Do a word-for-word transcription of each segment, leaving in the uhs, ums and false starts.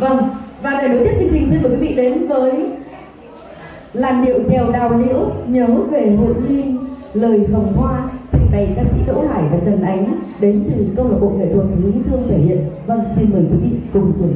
Vâng, và để nối tiếp chương trình xin mời quý vị đến với làn điệu chèo đào liễu nhớ về hội ly lời hồng hoa, trình bày ca sĩ Đỗ Hải và Trần Ánh đến từ câu lạc bộ nghệ thuật Lý Dương thể hiện. Vâng, xin mời quý vị cùng cùng.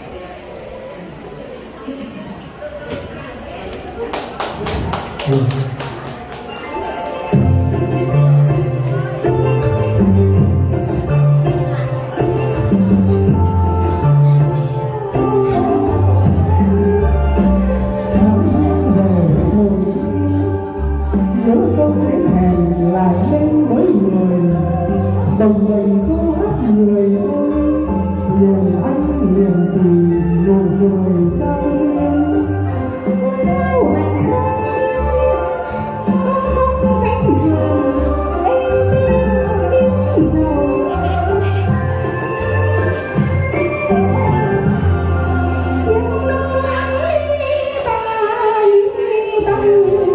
Lại lên với người đồng mình không hát người liền anh liền gì nụ cười trong em theo anh không cách nào em biết giàu chiếc nón tay tay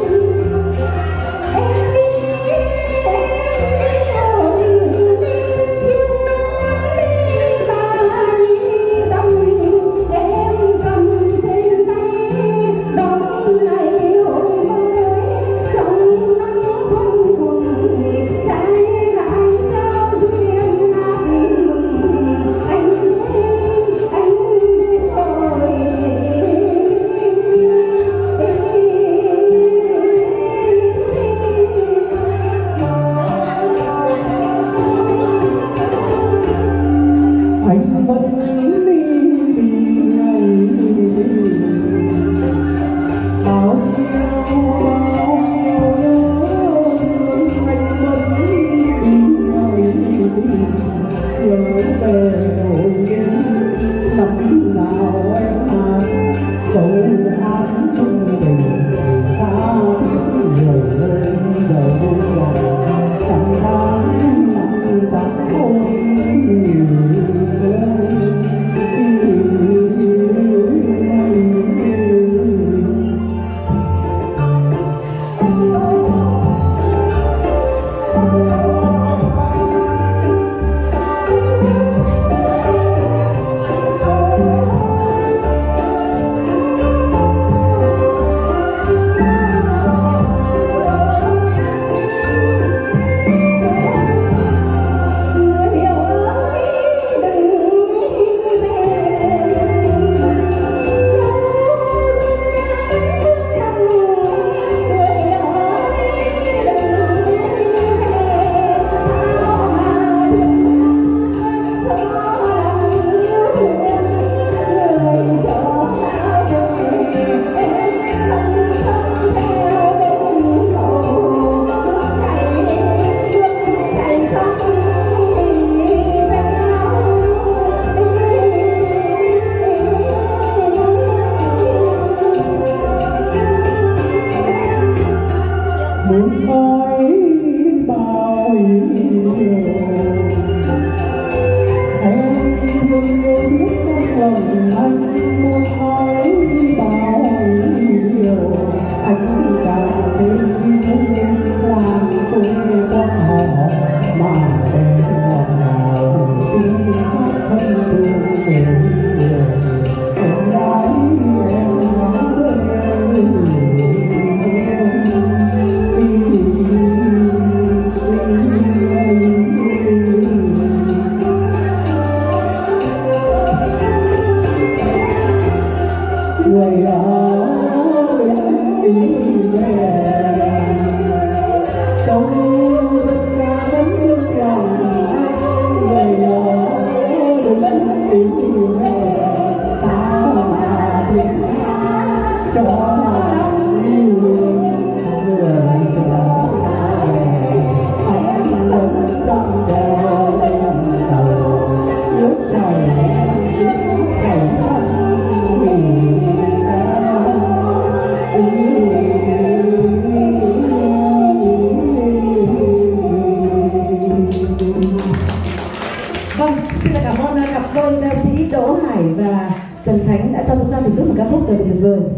muốn nói bao nhiêu em thương yêu biết trong lòng anh muốn nói bao nhiêu anh càng thêm làm tôi quan họ mà em ngọt ngào tim hát thân thương tình em gái em người ở bên về trong tất cả tấm lòng anh người ở bên về sao mà biết cho lòng yêu người cho anh vẫn trong đời đầu nước chảy chảy Vâng, xin cảm ơn cặp đôi ca sĩ Đỗ Hải và Trần Khánh đã cho chúng ta thưởng thức một ca khúc tuyệt vời.